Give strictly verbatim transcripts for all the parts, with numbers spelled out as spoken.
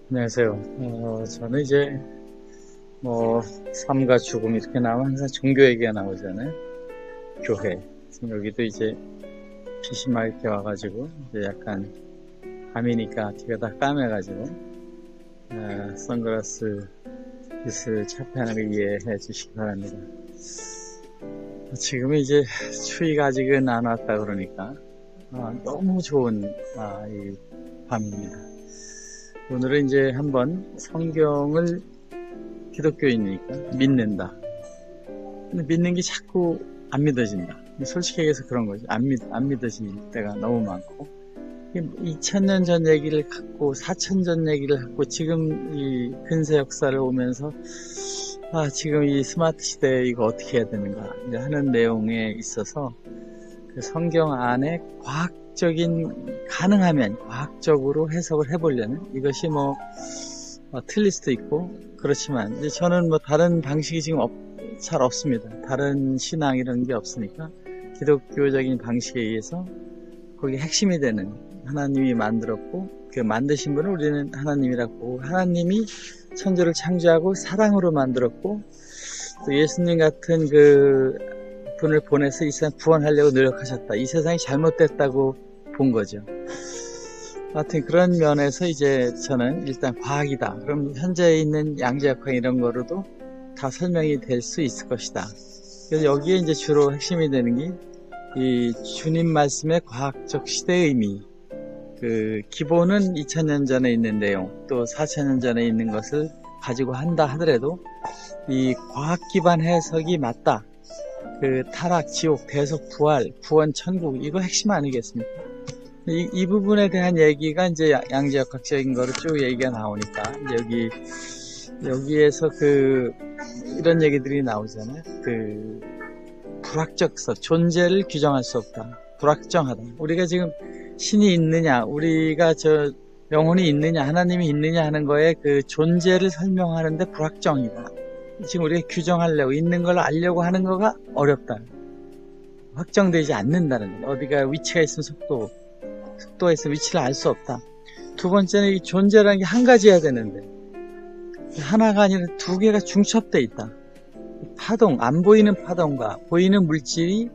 안녕하세요. 어, 저는 이제 뭐 삶과 죽음 이렇게 나오면 항상 종교 얘기가 나오잖아요. 교회. 여기도 이제 빛이 맑게 와가지고 이제 약간 밤이니까 뒤가 다 까매가지고 어, 선글라스 빛을 차폐하는 걸 이해해 주시기 바랍니다. 지금은 이제 추위가 아직은 안 왔다 그러니까 어, 너무 좋은 아, 이 밤입니다. 오늘은 이제 한번 성경을 기독교인이니까 믿는다. 근데 믿는 게 자꾸 안 믿어진다. 솔직히 얘기해서 그런 거죠. 안, 믿, 안 믿어질 때가 너무 많고. 이천 년 전 얘기를 갖고, 사천 전 얘기를 갖고, 지금 이 근세 역사를 오면서, 아, 지금 이 스마트 시대에 이거 어떻게 해야 되는가 이제 하는 내용에 있어서, 그 성경 안에 과학적인, 가능하면 과학적으로 해석을 해보려는, 이것이 뭐, 어, 틀릴 수도 있고, 그렇지만, 이제 저는 뭐 다른 방식이 지금 없, 잘 없습니다. 다른 신앙 이런 게 없으니까, 기독교적인 방식에 의해서, 거기 핵심이 되는 하나님이 만들었고, 그 만드신 분을 우리는 하나님이라고 보고, 하나님이 천지를 창조하고 사랑으로 만들었고, 또 예수님 같은 그 분을 보내서 이 세상 구원하려고 노력하셨다. 이 세상이 잘못됐다고 본 거죠. 하여튼 그런 면에서 이제 저는 일단 과학이다. 그럼 현재 있는 양자역학 이런 거로도 다 설명이 될 수 있을 것이다. 그래서 여기에 이제 주로 핵심이 되는 게 이 주님 말씀의 과학적 시대의 의미. 그 기본은 이천 년 전에 있는 내용, 또 사천 년 전에 있는 것을 가지고 한다 하더라도 이 과학 기반 해석이 맞다. 그 타락, 지옥, 대속, 부활, 구원, 천국 이거 핵심 아니겠습니까? 이, 이 부분에 대한 얘기가 이제 양자역학적인 거로 쭉 얘기가 나오니까 여기 여기에서 그 이런 얘기들이 나오잖아요. 그 불확정성, 존재를 규정할 수 없다. 불확정하다. 우리가 지금 신이 있느냐, 우리가 저 영혼이 있느냐, 하나님이 있느냐 하는 거에 그 존재를 설명하는데 불확정이다. 지금 우리가 규정하려고 있는 걸 알려고 하는 거가 어렵다. 확정되지 않는다는 거. 어디가 위치가 있으면 속도, 속도가 있으면 위치를 알 수 없다. 두 번째는 이 존재라는 게 한 가지여야 되는데 하나가 아니라 두 개가 중첩돼 있다. 파동, 안 보이는 파동과 보이는 물질이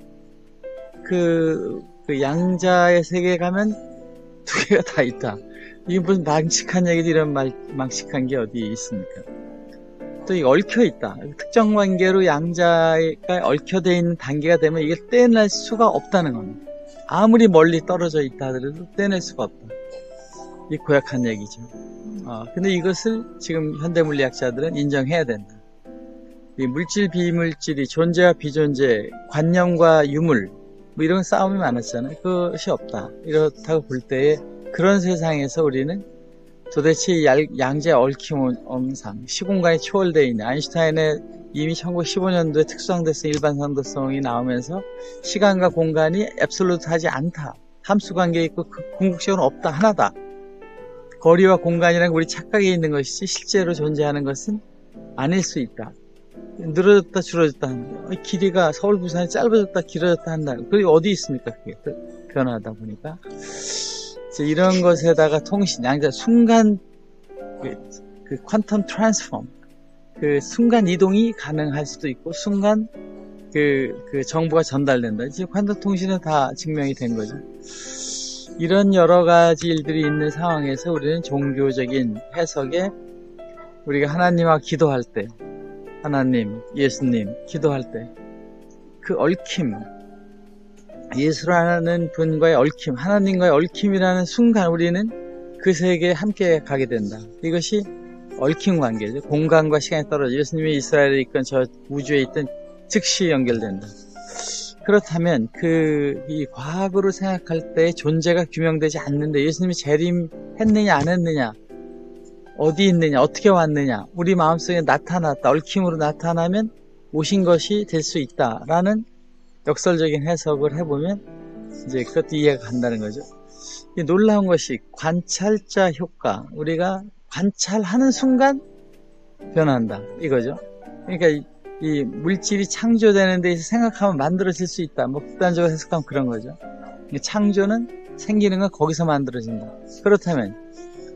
그, 그 양자의 세계에 가면 두 개가 다 있다. 이게 무슨 망측한 얘기도 이런 말, 망측한 게 어디 있습니까? 또 이게 얽혀 있다. 특정 관계로 양자가 얽혀져 있는 단계가 되면 이게 떼낼 수가 없다는 겁니다. 아무리 멀리 떨어져 있다 하더라도 떼낼 수가 없다. 이 고약한 얘기죠. 어, 근데 이것을 지금 현대물리학자들은 인정해야 된다. 이 물질, 비물질이 존재와 비존재, 관념과 유물, 뭐 이런 싸움이 많았잖아요. 그것이 없다. 이렇다고 볼 때에 그런 세상에서 우리는 도대체 양자의 얽힘없상, 시공간이 초월되어 있는 아인슈타인의 이미 천구백십오 년도에 특수상대성, 일반상대성이 나오면서 시간과 공간이 앱솔루트하지 않다. 함수관계에 있고 그 궁극적으로 없다. 하나다. 거리와 공간이란 우리 착각에 있는 것이지 실제로 존재하는 것은 아닐 수 있다. 늘어졌다 줄어졌다 한다. 길이가 서울 부산이 짧아졌다 길어졌다 한다. 그게 어디 있습니까? 그게 변화하다 보니까 이런 것에다가 통신, 양자 순간 그, 그 퀀텀 트랜스폼, 그 순간 이동이 가능할 수도 있고 순간 그, 그 정보가 전달된다. 이제 퀀텀 통신은 다 증명이 된 거죠. 이런 여러 가지 일들이 있는 상황에서 우리는 종교적인 해석에 우리가 하나님과 기도할 때, 하나님, 예수님, 기도할 때, 그 얽힘, 예수라는 분과의 얽힘, 하나님과의 얽힘이라는 순간 우리는 그 세계에 함께 가게 된다. 이것이 얽힘 관계죠. 공간과 시간이 떨어져 예수님이 이스라엘에 있건 저 우주에 있든 즉시 연결된다. 그렇다면 그 이 과학으로 생각할 때 존재가 규명되지 않는데 예수님이 재림했느냐 안 했느냐, 어디 있느냐, 어떻게 왔느냐, 우리 마음속에 나타났다, 얽힘으로 나타나면 오신 것이 될 수 있다라는 역설적인 해석을 해보면 이제 그것도 이해가 간다는 거죠. 놀라운 것이 관찰자 효과, 우리가 관찰하는 순간 변한다 이거죠. 그러니까 이, 이 물질이 창조되는 데에서 생각하면 만들어질 수 있다. 뭐 극단적으로 해석하면 그런 거죠. 창조는 생기는 건 거기서 만들어진다. 그렇다면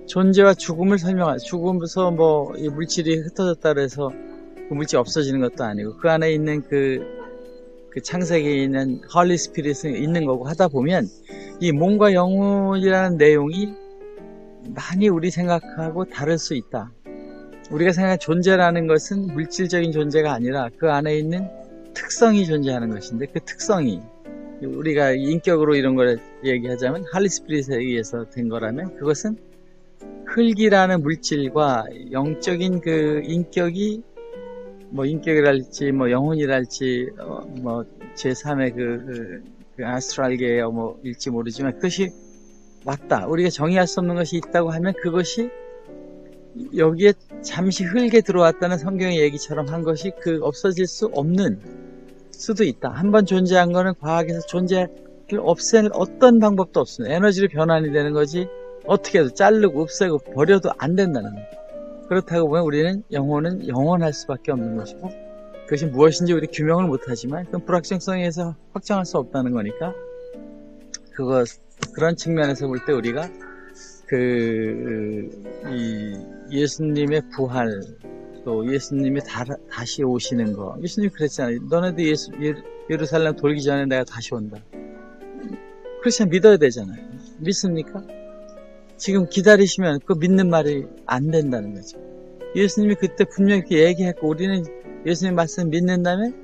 존재와 죽음을 설명할, 죽으면서 뭐 이 물질이 흩어졌다 그래서 그 물질이 없어지는 것도 아니고 그 안에 있는 그, 그 창세기에 있는 헐리 스피릿이 있는 거고 하다 보면 이 몸과 영혼이라는 내용이 많이 우리 생각하고 다를 수 있다. 우리가 생각하는 존재라는 것은 물질적인 존재가 아니라 그 안에 있는 특성이 존재하는 것인데 그 특성이 우리가 인격으로 이런 걸 얘기하자면 할리 스피릿에 의해서 된 거라면 그것은 흙이라는 물질과 영적인 그 인격이 뭐 인격이랄지 뭐 영혼이랄지 어 뭐 제삼의 그, 그, 그 아스트랄계어 뭐 일지 모르지만 그것이 왔다. 우리가 정의할 수 없는 것이 있다고 하면 그것이 여기에 잠시 흙에 들어왔다는 성경의 얘기처럼 한 것이 그 없어질 수 없는 수도 있다. 한번 존재한 거는 과학에서 존재를 없앨 어떤 방법도 없습니다. 에너지로 변환이 되는 거지 어떻게 해도 자르고 없애고 버려도 안 된다는 거예요. 그렇다고 보면 우리는 영혼은 영원할 수밖에 없는 것이고 그것이 무엇인지 우리 규명을 못하지만 그건 불확정성에서 확정할 수 없다는 거니까 그거 그런 측면에서 볼 때 우리가 그 이 예수님의 부활 또 예수님이 다, 다시 오시는 거 예수님이 그랬잖아요. 너네도 예수, 예, 예루살렘 돌기 전에 내가 다시 온다. 크리스천 믿어야 되잖아요. 믿습니까? 지금 기다리시면 그 믿는 말이 안 된다는 거죠. 예수님이 그때 분명히 이렇게 얘기했고 우리는 예수님 말씀 믿는다면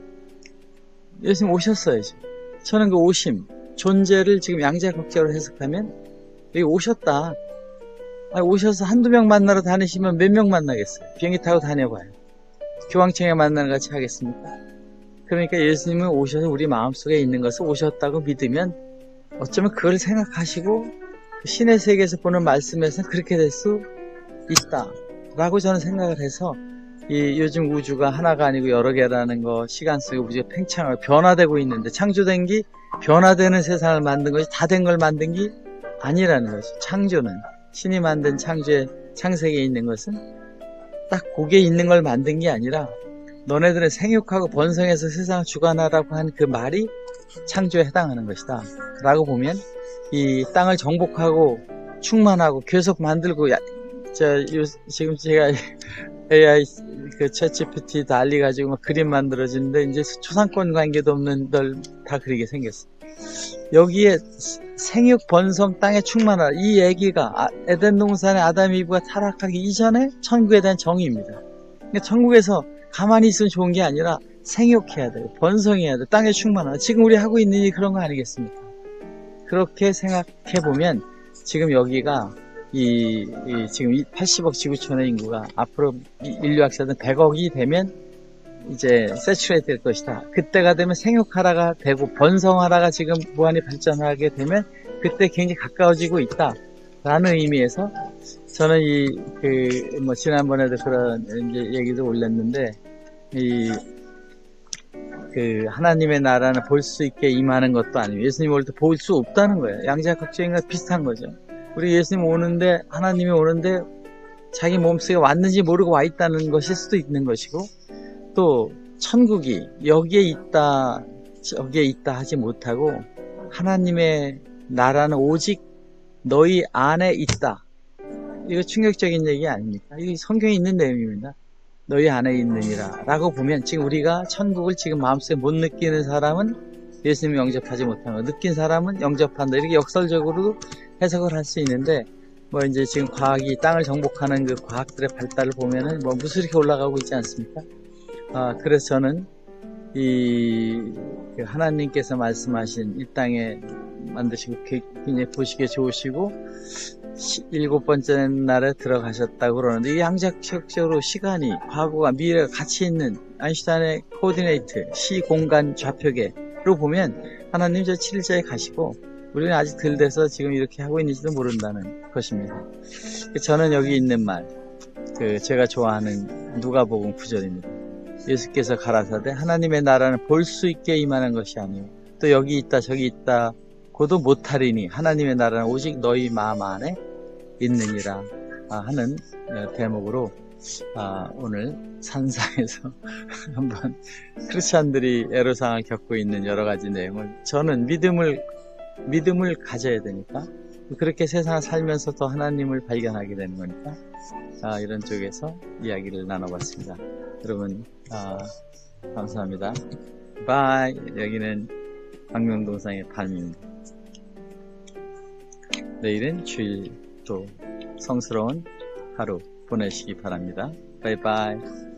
예수님 오셨어야죠. 저는 그 오심, 존재를 지금 양자역학적으로 해석하면 여기 오셨다. 아니, 오셔서 한두 명 만나러 다니시면 몇 명 만나겠어요? 비행기 타고 다녀봐요. 교황청에 만나는 같이 하겠습니까? 그러니까 예수님은 오셔서 우리 마음속에 있는 것을 오셨다고 믿으면 어쩌면 그걸 생각하시고 신의 세계에서 보는 말씀에서는 그렇게 될 수 있다 라고 저는 생각을 해서 이 요즘 우주가 하나가 아니고 여러 개라는 거 시간 속에 우주가 팽창하고 변화되고 있는데 창조된 게 변화되는 세상을 만든 것이 다 된 걸 만든 게 아니라는 거죠. 창조는 신이 만든 창조의 창세기에 있는 것은 딱 거기에 있는 걸 만든 게 아니라 너네들은 생육하고 번성해서 세상을 주관하라고 한 그 말이 창조에 해당하는 것이다 라고 보면 이 땅을 정복하고 충만하고 계속 만들고 야, 저 요, 지금 제가 에이아이 그 챗지피티 달리 가지고 막 그림 만들어지는데 이제 초상권 관계도 없는 걸 다 그리게 생겼어. 여기에 생육 번성 땅에 충만하라 이 얘기가 에덴 동산의 아담 이브가 타락하기 이전에 천국에 대한 정의입니다. 그러니까 천국에서 가만히 있으면 좋은 게 아니라 생육해야 돼요. 번성해야 돼요. 땅에 충만하라. 지금 우리 하고 있는 일이 그런 거 아니겠습니까? 그렇게 생각해 보면 지금 여기가 이, 이 지금 팔십억 지구촌의 인구가 앞으로 인류학자들은 백억이 되면 이제 세츄레이트 될 것이다. 그때가 되면 생육하라가 되고 번성하라가 지금 무한히 발전하게 되면 그때 굉장히 가까워지고 있다. 라는 의미에서 저는 이, 그, 뭐, 지난번에도 그런 이제 얘기도 올렸는데, 이, 그, 하나님의 나라는 볼 수 있게 임하는 것도 아니고, 예수님 올 때 볼 수 없다는 거예요. 양자각적인과 비슷한 거죠. 우리 예수님 오는데, 하나님이 오는데, 자기 몸속에 왔는지 모르고 와 있다는 것일 수도 있는 것이고, 또, 천국이 여기에 있다, 저기에 있다 하지 못하고, 하나님의 나라는 오직 너희 안에 있다. 이거 충격적인 얘기 아닙니까? 이게 성경에 있는 내용입니다. 너희 안에 있느니라 라고 보면 지금 우리가 천국을 지금 마음속에 못 느끼는 사람은 예수님이 영접하지 못하는 거, 느낀 사람은 영접한다. 이렇게 역설적으로도 해석을 할 수 있는데 뭐 이제 지금 과학이 땅을 정복하는 그 과학들의 발달을 보면은 뭐 무수히 이렇게 올라가고 있지 않습니까? 아, 그래서 저는 이 그 하나님께서 말씀하신 이 땅에 만드시고 굉장히 보시기에 좋으시고 일곱 번째 날에 들어가셨다고 그러는데 이 양자역학적으로 시간이 과거와 미래가 같이 있는 아인슈타인의 코디네이트 시 공간 좌표계로 보면 하나님 저 칠 일자에 가시고 우리는 아직 덜 돼서 지금 이렇게 하고 있는지도 모른다는 것입니다. 저는 여기 있는 말, 그 제가 좋아하는 누가복음 구 절입니다. 예수께서 가라사대 하나님의 나라는 볼 수 있게 임하는 것이 아니요 또 여기 있다 저기 있다 고도 못하리니 하나님의 나라는 오직 너희 마음 안에 있느니라 하는 대목으로 오늘 산상에서 한번 크리스찬들이 애로사항을 겪고 있는 여러 가지 내용을 저는 믿음을 믿음을 가져야 되니까 그렇게 세상을 살면서 또 하나님을 발견하게 되는 거니까 아, 이런 쪽에서 이야기를 나눠봤습니다. 여러분 아, 감사합니다. 바이. 여기는 광명동상의 밤입니다. 내일은 주일 또 성스러운 하루 보내시기 바랍니다. 바이바이.